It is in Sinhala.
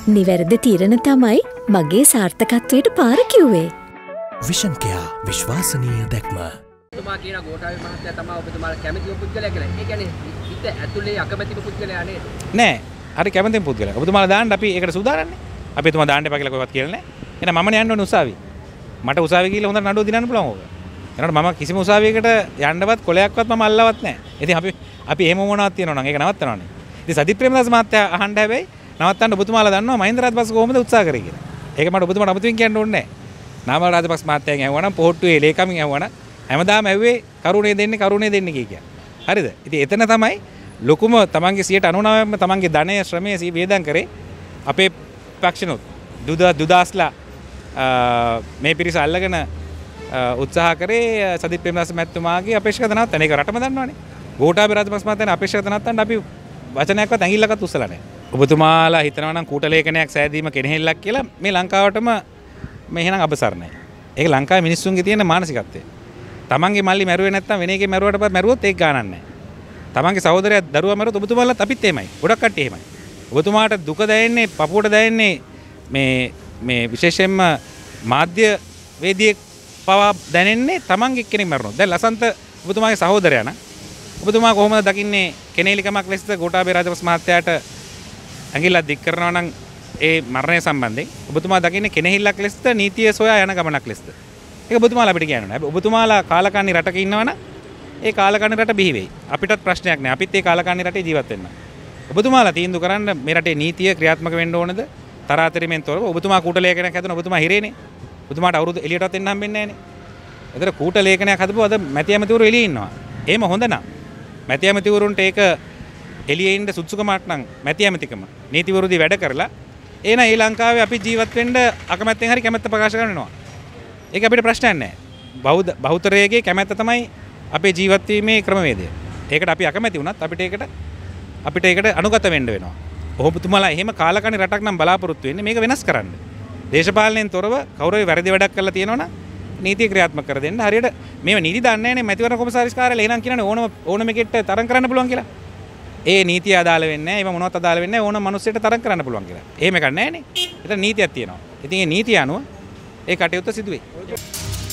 නිවැරදි තීරණ තමයි මගේ සාර්ථකත්වයට පාර කිව්වේ. විෂන් කෙයා විශ්වාසනීය දැක්ම. ඔබතුමා කියන ගෝඨාභය මහත්තයා තමයි ඔබතුමාලා කැමැතිම පුද්ගලයා කියලා. ඒ කියන්නේ හිත ඇතුලේ අකමැතිම පුද්ගලයා නේද? නෑ. හරි කැමැතිම පුද්ගලයා. ඔබතුමාලා දාන්න අපි ඒකට සූදානම්නේ. අපි එතුමා දාන්න එපා කියලා කොහෙවත් කියලා නෑ. එහෙනම් මමනේ යන්න ඕනේ උසාවිය. මට උසාවිය ගිහලා හොඳට නඩුව දිනන්න පුළුවන් ඕක. එනකොට මම කිසිම උසාවියකට යන්නවත් කොලයක්වත් මම අල්ලවත් නෑ. ඉතින් අපි එහෙම මොනවද තියනවා නම් ඒක නවත්තනවනේ. ඉතින් සජිත් ප්‍රේමදාස මහත්තයා අහන්න හැබැයි නවත්තන්න ඔබතුමාලා දන්නවා මහින්ද රාජපක්ෂ කොහොමද උත්සාහ කරේ කියලා. ඒක මට ඔබතුමාට අමුතුවෙන් කියන්න ඕනේ නෑ. නාමල් රාජපක්ෂ මහත්තයන් ඇහුවනම් පොහොට්ටුවේ ලේකමින් ඇහුවනම් හැමදාම ඇහුවේ කරුණේ දෙන්නේ කිය. හරිද? ඉතින් එතන තමයි ලොකුම තමන්ගේ 99%ම තමන්ගේ ධනය ශ්‍රමය වේදම් කරේ අපේ පක්ෂනොත් දුදාස්ලා මේ පිරිස අල්ලගෙන උත්සාහ කරේ සජිත් ප්‍රේමදාස මහත්මයාගේ අපේක්ෂා නවත්තන්න. ඒක රටම දන්නවනේ. ගෝඨාභය රාජපක්ෂ මහත්තයන් අපේක්ෂා නවත්තන්න අපි වචනයක්වත් ඇඟිල්ලකට උස්සලා නැහැ. ඔබතුමාලා හිතනවා නම් කූට ලේඛනයක් සෑදීම කෙනෙහිල්ලක් කියලා මේ ලංකාවටම මේ එහෙනම් අබසරණයි. ඒක ලංකාවේ මිනිස්සුන්ගේ තියෙන මානසිකත්වය. තමන්ගේ මල්ලි මැරුවේ නැත්තම් වෙන එකේ මැරුවට පස්සේ මැරුවොත් ඒක ගානක් නැහැ. තමන්ගේ සහෝදරයා දරුවා මැරුවොත් ඔබතුමාලත් අපිත් එහෙමයි. ගොඩක් කට්ටිය එහෙමයි. ඔබතුමාට දුක දැනෙන්නේ පපුවට දැනෙන්නේ මේ විශේෂයෙන්ම මාධ්‍ය වේදිකේ පවා දැනෙන්නේ තමන්ගේ කෙනෙක් මැරුණොත්. දැන් ලසන්ත ඔබතුමාගේ සහෝදරයා නම් ඔබතුමා කොහොමද දකින්නේ කෙනෙහිලිකමක් ලෙසද ගෝඨාභය රාජපක්ෂ මහත්තයාට ඇඟිල්ලක් දික් කරනවා නම් ඒ මරණය සම්බන්ධයෙන් ඔබතුමා දකින්නේ කෙනෙහිල්ලක් ලෙසද නීතිය සොයා යන ගමනක් ලෙසද? ඒක ඔබතුමාලා අපිට කියන්න ඕනේ. හැබැයි ඔබතුමාලා කාලකන්ණි රටක ඉන්නවනම් ඒ කාලකන්ණි රට බිහි වෙයි. අපිටත් ප්‍රශ්නයක් නැහැ. අපිත් ඒ කාලකන්ණි රටේ ජීවත් වෙන්න. ඔබතුමාලා තීන්දුව කරන්න මේ රටේ නීතිය ක්‍රියාත්මක වෙන්න ඕනද? තරාතිරමෙන් තොරව ඔබතුමා කූට ලේඛනයක් හදන ඔබතුමා හිරේනේ. ඔබතුමාට අවුරුදු එළියටවත් එන්න හම්බෙන්නේ නැහනේ. ඒතර කූට ලේඛනයක් හදපුවා අද මැති ඇමතිවරු එළියේ ඉන්නවා. එහෙම හොඳ නම් මැති ඇමතිවරුන්ට ඒක එළියේ ඉන්න සුදුසුකමක් නම් මැති ඇමතිකම නීතිවරුදී වැඩ කරලා එන ඊ ලංකාවේ අපි ජීවත් වෙන්න අකමැත්තෙන් හරි කැමැත්ත ප්‍රකාශ කරනවා. ඒක අපිට ප්‍රශ්නයක් නැහැ. බහුතරයේ කැමැත්ත තමයි අපේ ජීවත් වීමේ ක්‍රමවේදය. ඒකට අපි අකමැති වුණත් අපිට ඒකට අනුගත වෙන්න වෙනවා. ඔබතුමාලා එහෙම කාලකන්ණි රටක් නම් බලාපොරොත්තු වෙන්නේ මේක වෙනස් කරන්න. දේශපාලනයෙන් තොරව කවුරු හරි වැරදි වැඩක් කරලා තියෙනවනම් නීතිය ක්‍රියාත්මක කර දෙන්න. හරියට මේව නීති දන්නේ නැහැනේ මැතිවරණ කොමසාරිස් කාර්යාලය එහෙනම් කියනනේ ඕනම එකෙක්ට තරම් කරන්න පුළුවන් කියලා. ඒ නීතිය අදාළ වෙන්නේ නැහැ. ඒව මොනවත් අදාළ වෙන්නේ නැහැ. ඕනම මිනිස්සෙට තරම් කරන්න පුළුවන් කියලා. එහෙම එකක් නැහැනේ. ඒතර නීතියක් තියෙනවා. ඉතින් ඒ නීතිය අනුව ඒ කටයුත්ත සිදු වෙයි.